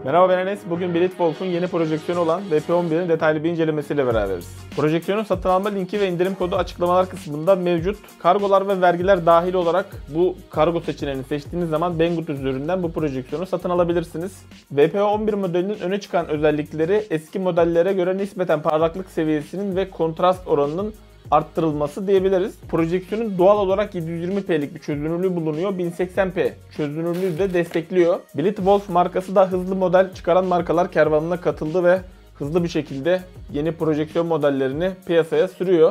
Merhaba, ben Enes. Bugün Blitwolf'un yeni projeksiyonu olan VP11'in detaylı bir incelemesiyle beraberiz. Projeksiyonun satın alma linki ve indirim kodu açıklamalar kısmında mevcut. Kargolar ve vergiler dahil olarak bu kargo seçeneğini seçtiğiniz zaman Banggood üzerinden bu projeksiyonu satın alabilirsiniz. VP11 modelinin öne çıkan özellikleri eski modellere göre nispeten parlaklık seviyesinin ve kontrast oranının arttırılması diyebiliriz. Projeksiyonun doğal olarak 720p'lik bir çözünürlüğü bulunuyor. 1080p çözünürlüğü de destekliyor. Blitwolf markası da hızlı model çıkaran markalar kervanına katıldı ve hızlı bir şekilde yeni projeksiyon modellerini piyasaya sürüyor.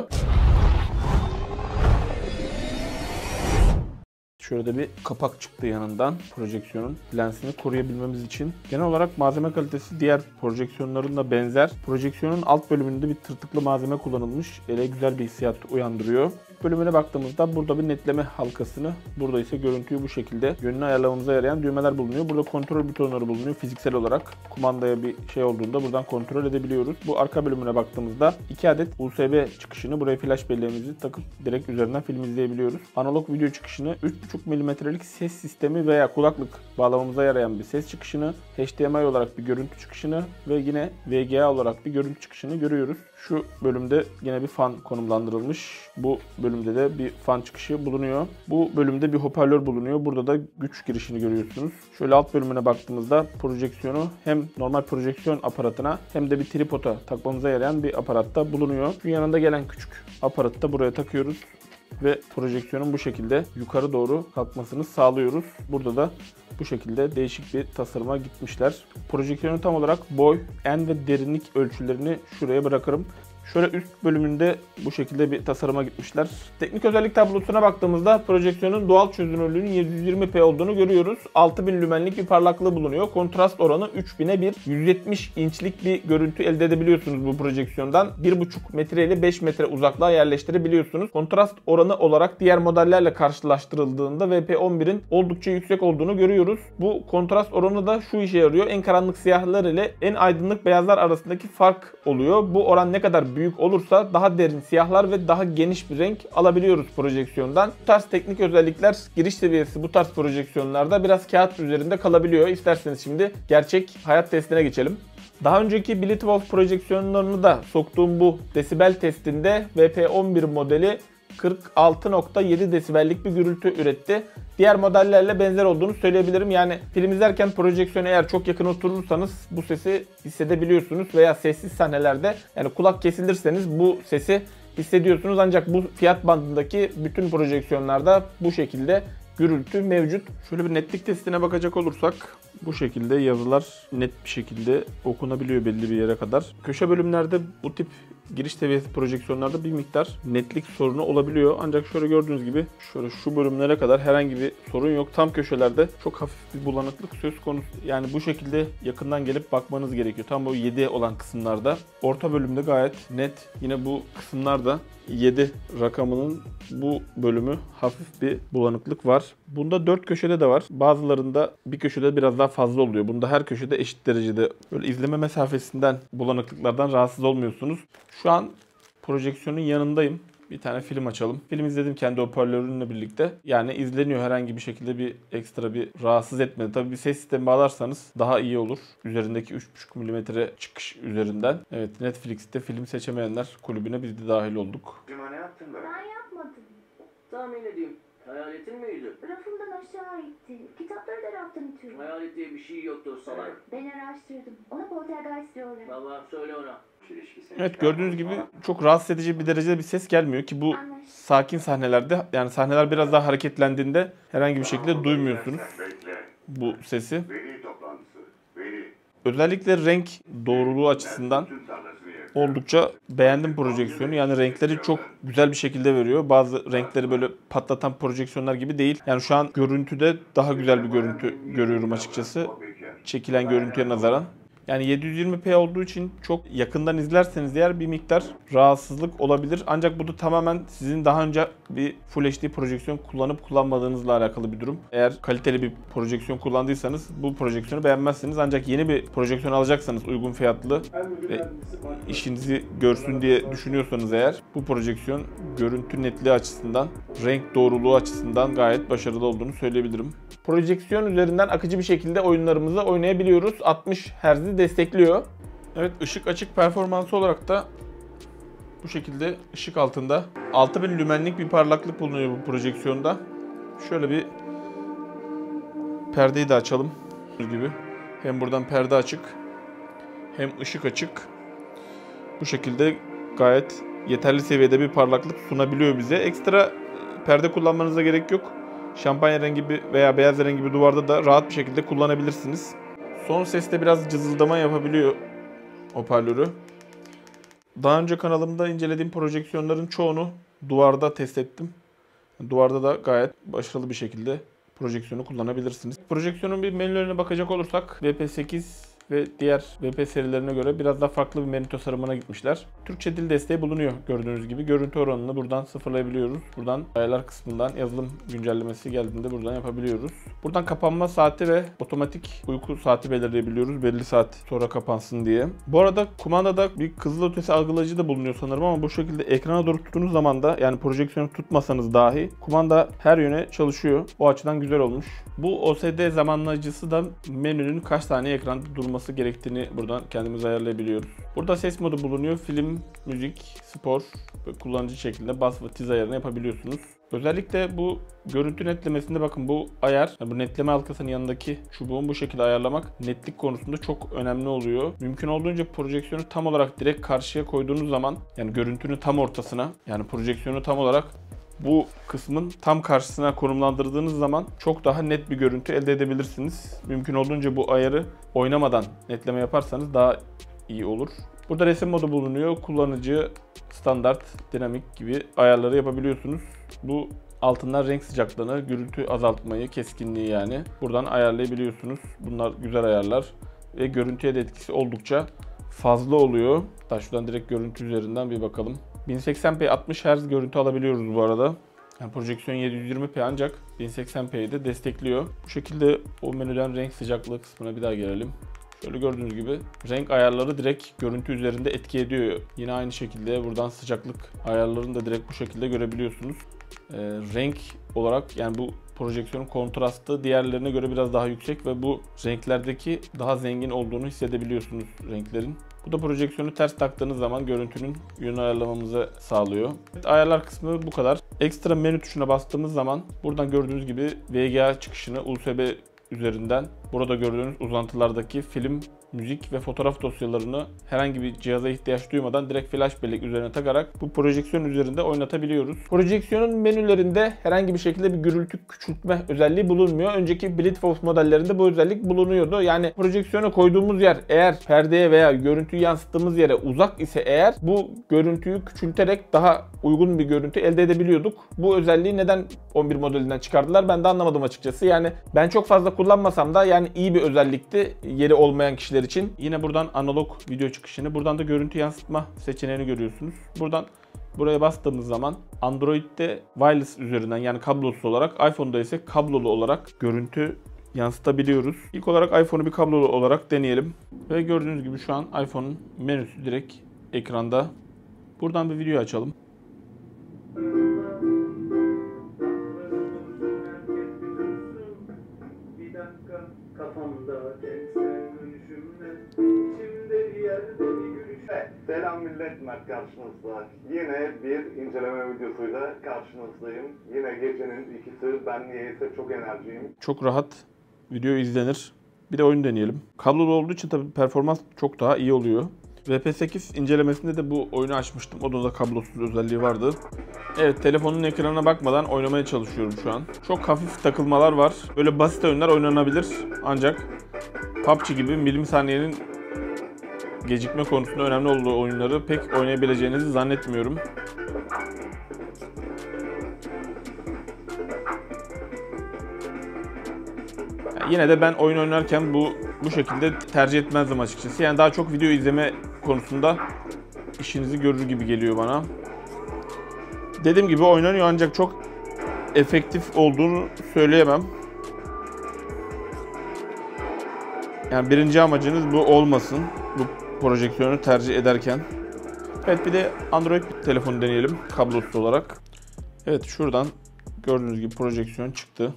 Şöyle de bir kapak çıktı yanından projeksiyonun lensini koruyabilmemiz için. Genel olarak malzeme kalitesi diğer projeksiyonlarınla benzer. Projeksiyonun alt bölümünde bir tırtıklı malzeme kullanılmış. Ele güzel bir hissiyat uyandırıyor. Bölümüne baktığımızda burada bir netleme halkasını, burada ise görüntüyü bu şekilde yönünü ayarlamamıza yarayan düğmeler bulunuyor. Burada kontrol butonları bulunuyor fiziksel olarak. Kumandaya bir şey olduğunda buradan kontrol edebiliyoruz. Bu arka bölümüne baktığımızda 2 adet USB çıkışını, buraya flash belleğimizi takıp direkt üzerinden film izleyebiliyoruz. Analog video çıkışını, 3.5 mm'lik ses sistemi veya kulaklık bağlamamıza yarayan bir ses çıkışını, HDMI olarak bir görüntü çıkışını ve yine VGA olarak bir görüntü çıkışını görüyoruz. Şu bölümde yine bir fan konumlandırılmış. Bu bölümde de bir fan çıkışı bulunuyor. Bu bölümde bir hoparlör bulunuyor. Burada da güç girişini görüyorsunuz. Şöyle alt bölümüne baktığımızda projeksiyonu hem normal projeksiyon aparatına hem de bir tripoda takmamıza yarayan bir aparatta bulunuyor. Şu yanında gelen küçük aparatı da buraya takıyoruz ve projeksiyonun bu şekilde yukarı doğru kalkmasını sağlıyoruz. Burada da bu şekilde değişik bir tasarıma gitmişler. Projeksiyonun tam olarak boy, en ve derinlik ölçülerini şuraya bırakırım. Şöyle üst bölümünde bu şekilde bir tasarıma gitmişler. Teknik özellik tablosuna baktığımızda projeksiyonun doğal çözünürlüğünün 720p olduğunu görüyoruz. 6000 lümenlik bir parlaklığı bulunuyor. Kontrast oranı 3000'e 1. 170 inçlik bir görüntü elde edebiliyorsunuz bu projeksiyondan. 1,5 metre ile 5 metre uzaklığa yerleştirebiliyorsunuz. Kontrast oranı olarak diğer modellerle karşılaştırıldığında VP11'in oldukça yüksek olduğunu görüyoruz. Bu kontrast oranı da şu işe yarıyor. En karanlık siyahlar ile en aydınlık beyazlar arasındaki fark oluyor. Bu oran ne kadar büyük olursa daha derin siyahlar ve daha geniş bir renk alabiliyoruz projeksiyondan. Bu tarz teknik özellikler giriş seviyesi bu tarz projeksiyonlarda biraz kağıt üzerinde kalabiliyor. İsterseniz şimdi gerçek hayat testine geçelim. Daha önceki Blitwolf projeksiyonlarını da soktuğum bu desibel testinde VP11 modeli 46.7 desibellik bir gürültü üretti. Diğer modellerle benzer olduğunu söyleyebilirim. Yani film izlerken projeksiyona eğer çok yakın oturursanız bu sesi hissedebiliyorsunuz veya sessiz sahnelerde yani kulak kesilirseniz bu sesi hissediyorsunuz. Ancak bu fiyat bandındaki bütün projeksiyonlarda bu şekilde gürültü mevcut. Şöyle bir netlik testine bakacak olursak bu şekilde yazılar net bir şekilde okunabiliyor belli bir yere kadar. Köşe bölümlerde bu tip giriş seviyesi projeksiyonlarda bir miktar netlik sorunu olabiliyor. Ancak şöyle gördüğünüz gibi şöyle şu bölümlere kadar herhangi bir sorun yok. Tam köşelerde çok hafif bir bulanıklık söz konusu. Yani bu şekilde yakından gelip bakmanız gerekiyor. Tam bu 7 olan kısımlarda. Orta bölümde gayet net. Yine bu kısımlarda 7 rakamının bu bölümü hafif bir bulanıklık var. Bunda 4 köşede de var. Bazılarında bir köşede biraz daha fazla oluyor. Bunda her köşede eşit derecede. Böyle izleme mesafesinden bulanıklıklardan rahatsız olmuyorsunuz. Şu an projeksiyonun yanındayım. Bir tane film açalım. Film izledim kendi hoparlörümle birlikte. Yani izleniyor, herhangi bir şekilde bir ekstra bir rahatsız etmedi. Tabii bir ses sistemi bağlarsanız daha iyi olur. Üzerindeki 3.5 mm çıkış üzerinden. Evet, Netflix'te film seçemeyenler kulübüne biz de dahil olduk. Ne yaptın böyle? Ben yapmadım. Tahmin edeyim. Hayaletin miydi? Rafımdan aşağı itti. Kitapları da raftan itiyorum. Hayalet diye bir şey yoktur salak. Ben araştırdım. Ona poltergeist diyorlar. Baba söyle ona. Evet, gördüğünüz gibi çok rahatsız edici bir derecede bir ses gelmiyor ki bu sakin sahnelerde, yani sahneler biraz daha hareketlendiğinde herhangi bir şekilde duymuyorsunuz bu sesi. Özellikle renk doğruluğu açısından oldukça beğendim projeksiyonu. Yani renkleri çok güzel bir şekilde veriyor. Bazı renkleri böyle patlatan projeksiyonlar gibi değil. Yani şu an görüntüde daha güzel bir görüntü görüyorum açıkçası. Çekilen görüntüye nazaran. Yani 720p olduğu için çok yakından izlerseniz eğer bir miktar rahatsızlık olabilir. Ancak bu da tamamen sizin daha önce bir Full HD projeksiyon kullanıp kullanmadığınızla alakalı bir durum. Eğer kaliteli bir projeksiyon kullandıysanız bu projeksiyonu beğenmezsiniz. Ancak yeni bir projeksiyon alacaksanız uygun fiyatlı ve işinizi görsün diye düşünüyorsanız eğer bu projeksiyon görüntü netliği açısından, renk doğruluğu açısından gayet başarılı olduğunu söyleyebilirim. Projeksiyon üzerinden akıcı bir şekilde oyunlarımızı oynayabiliyoruz. 60 Hz'i destekliyor. Evet, ışık açık performansı olarak da bu şekilde ışık altında 6000 lümenlik bir parlaklık bulunuyor bu projeksiyonda. Şöyle bir perdeyi de açalım gibi. Hem buradan perde açık hem ışık açık. Bu şekilde gayet yeterli seviyede bir parlaklık sunabiliyor bize. Ekstra perde kullanmanıza gerek yok. Şampanya rengi veya beyaz rengi bir duvarda da rahat bir şekilde kullanabilirsiniz. Son seste biraz cızıldama yapabiliyor hoparlörü. Daha önce kanalımda incelediğim projeksiyonların çoğunu duvarda test ettim. Duvarda da gayet başarılı bir şekilde projeksiyonu kullanabilirsiniz. Projeksiyonun bir menülerine bakacak olursak VP8 ve diğer VP serilerine göre biraz daha farklı bir menü tasarımına gitmişler. Türkçe dil desteği bulunuyor gördüğünüz gibi. Görüntü oranını buradan sıfırlayabiliyoruz. Buradan ayarlar kısmından yazılım güncellemesi geldiğinde buradan yapabiliyoruz. Buradan kapanma saati ve otomatik uyku saati belirleyebiliyoruz. Belli saat sonra kapansın diye. Bu arada kumandada bir kızılötesi algılayıcı da bulunuyor sanırım ama bu şekilde ekrana doğru tuttuğunuz zaman da, yani projeksiyonu tutmasanız dahi kumanda her yöne çalışıyor. O açıdan güzel olmuş. Bu OSD zamanlayıcısı da menünün kaç saniye ekranda durması gerektiğini buradan kendimiz ayarlayabiliyoruz. Burada ses modu bulunuyor. Film, müzik, spor ve kullanıcı şeklinde bas ve tiz ayarını yapabiliyorsunuz. Özellikle bu görüntü netlemesinde bakın bu ayar, bu netleme halkasının yanındaki çubuğun bu şekilde ayarlamak netlik konusunda çok önemli oluyor. Mümkün olduğunca projeksiyonu tam olarak direkt karşıya koyduğunuz zaman, yani görüntünün tam ortasına, yani projeksiyonu tam olarak bu kısmın tam karşısına konumlandırdığınız zaman çok daha net bir görüntü elde edebilirsiniz. Mümkün olduğunca bu ayarı oynamadan netleme yaparsanız daha iyi olur. Burada resim modu bulunuyor. Kullanıcı, standart, dinamik gibi ayarları yapabiliyorsunuz. Bu altından renk sıcaklığını, gürültü azaltmayı, keskinliği yani buradan ayarlayabiliyorsunuz. Bunlar güzel ayarlar ve görüntüye de etkisi oldukça fazla oluyor. Hatta şuradan direkt görüntü üzerinden bir bakalım. 1080p 60 Hz görüntü alabiliyoruz bu arada. Yani projeksiyon 720p ancak 1080p'yi de destekliyor. Bu şekilde o menüden renk sıcaklığı kısmına bir daha gelelim. Şöyle gördüğünüz gibi renk ayarları direkt görüntü üzerinde etki ediyor. Yine aynı şekilde buradan sıcaklık ayarlarını da direkt bu şekilde görebiliyorsunuz. Renk olarak yani bu projeksiyonun kontrastı diğerlerine göre biraz daha yüksek ve bu renklerdeki daha zengin olduğunu hissedebiliyorsunuz renklerin. Bu da projeksiyonu ters taktığınız zaman görüntünün yönünü ayarlamamızı sağlıyor. Evet, ayarlar kısmı bu kadar. Ekstra menü tuşuna bastığımız zaman buradan gördüğünüz gibi VGA çıkışını USB üzerinden burada gördüğünüz uzantılardaki film, müzik ve fotoğraf dosyalarını herhangi bir cihaza ihtiyaç duymadan direkt flash bellek üzerine takarak bu projeksiyon üzerinde oynatabiliyoruz. Projeksiyonun menülerinde herhangi bir şekilde bir gürültü küçültme özelliği bulunmuyor. Önceki Blitwolf modellerinde bu özellik bulunuyordu. Yani projeksiyona koyduğumuz yer eğer perdeye veya görüntüyü yansıttığımız yere uzak ise eğer bu görüntüyü küçülterek daha uygun bir görüntü elde edebiliyorduk. Bu özelliği neden 11 modelinden çıkardılar ben de anlamadım açıkçası. Yani ben çok fazla kullanmasam da yani iyi bir özellikti yeri olmayan kişiler için. Yine buradan analog video çıkışını, buradan da görüntü yansıtma seçeneğini görüyorsunuz. Buradan buraya bastığımız zaman Android'de wireless üzerinden yani kablosuz olarak, iPhone'da ise kablolu olarak görüntü yansıtabiliyoruz. İlk olarak iPhone'u bir kablolu olarak deneyelim. Ve gördüğünüz gibi şu an iPhone'un menüsü direkt ekranda. Buradan bir video açalım. Selam millet, Mert karşınızda. Yine bir inceleme videosuyla karşınızdayım. Yine gecenin ikisi, ben niyeyse çok enerjiyim. Çok rahat video izlenir. Bir de oyun deneyelim. Kablolu olduğu için tabii performans çok daha iyi oluyor. VP8 incelemesinde de bu oyunu açmıştım. Onda da kablosuz özelliği vardı. Evet, telefonun ekranına bakmadan oynamaya çalışıyorum şu an. Çok hafif takılmalar var. Böyle basit oyunlar oynanabilir. Ancak PUBG gibi milisaniyenin gecikme konusunda önemli olduğu oyunları pek oynayabileceğinizi zannetmiyorum. Yani yine de ben oyun oynarken bu şekilde tercih etmezdim açıkçası. Yani daha çok video izleme konusunda işinizi görür gibi geliyor bana. Dediğim gibi oynanıyor ancak çok efektif olduğunu söyleyemem. Yani birinci amacınız bu olmasın. Bu projeksiyonu tercih ederken. Evet, bir de Android telefonu deneyelim kablosuz olarak. Evet, şuradan gördüğünüz gibi projeksiyon çıktı.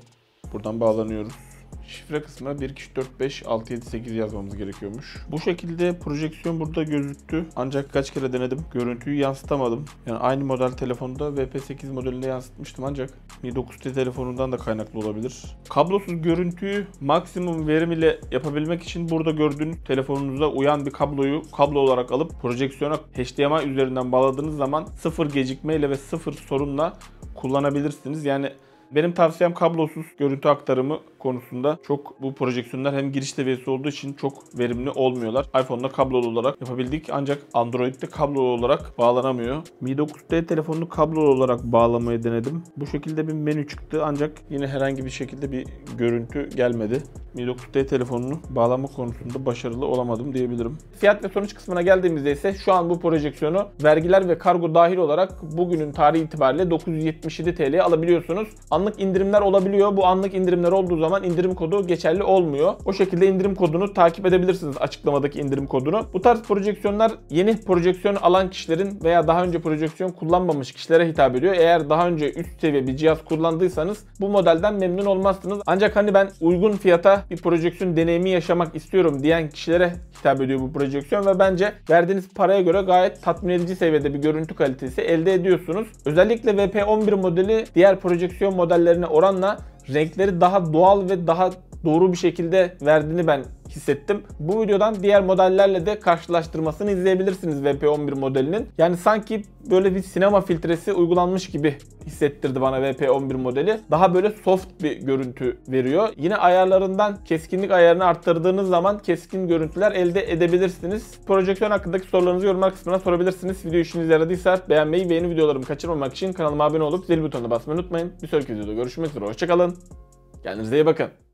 Buradan bağlanıyoruz. Şifre kısmına 1, 2, 3, 4, 5, 6, 7, 8 yazmamız gerekiyormuş. Bu şekilde projeksiyon burada gözüktü. Ancak kaç kere denedim. Görüntüyü yansıtamadım. Yani aynı model telefonda VP8 modelinde yansıtmıştım ancak Mi 9T telefonundan da kaynaklı olabilir. Kablosuz görüntüyü maksimum verim ile yapabilmek için burada gördüğünüz telefonunuza uyan bir kabloyu kablo olarak alıp projeksiyona HDMI üzerinden bağladığınız zaman sıfır gecikmeyle ve sıfır sorunla kullanabilirsiniz. Yani benim tavsiyem kablosuz görüntü aktarımı konusunda çok bu projeksiyonlar hem giriş seviyesi olduğu için çok verimli olmuyorlar. iPhone'da kablolu olarak yapabildik ancak Android'de kablolu olarak bağlanamıyor. Mi 9T telefonunu kablolu olarak bağlamayı denedim. Bu şekilde bir menü çıktı ancak yine herhangi bir şekilde bir görüntü gelmedi. Mi 9T telefonunu bağlama konusunda başarılı olamadım diyebilirim. Fiyat ve sonuç kısmına geldiğimizde ise şu an bu projeksiyonu vergiler ve kargo dahil olarak bugünün tarihi itibariyle 977 TL'ye alabiliyorsunuz. Anlık indirimler olabiliyor. Bu anlık indirimler olduğu zaman indirim kodu geçerli olmuyor. O şekilde indirim kodunu takip edebilirsiniz, açıklamadaki indirim kodunu. Bu tarz projeksiyonlar yeni projeksiyon alan kişilerin veya daha önce projeksiyon kullanmamış kişilere hitap ediyor. Eğer daha önce üst seviye bir cihaz kullandıysanız bu modelden memnun olmazsınız. Ancak hani ben uygun fiyata bir projeksiyon deneyimi yaşamak istiyorum diyen kişilere hitap ediyor bu projeksiyon ve bence verdiğiniz paraya göre gayet tatmin edici seviyede bir görüntü kalitesi elde ediyorsunuz. Özellikle VP11 modeli diğer projeksiyon modellerine oranla renkleri daha doğal ve daha doğru bir şekilde verdiğini ben hissettim. Bu videodan diğer modellerle de karşılaştırmasını izleyebilirsiniz VP11 modelinin. Yani sanki böyle bir sinema filtresi uygulanmış gibi hissettirdi bana VP11 modeli. Daha böyle soft bir görüntü veriyor. Yine ayarlarından keskinlik ayarını arttırdığınız zaman keskin görüntüler elde edebilirsiniz. Projeksiyon hakkındaki sorularınızı yorumlar kısmına sorabilirsiniz. Video işinize yaradıysa beğenmeyi ve yeni videolarımı kaçırmamak için kanalıma abone olup zil butonuna basmayı unutmayın. Bir sonraki videoda görüşmek üzere. Hoşçakalın. Kendinize iyi bakın.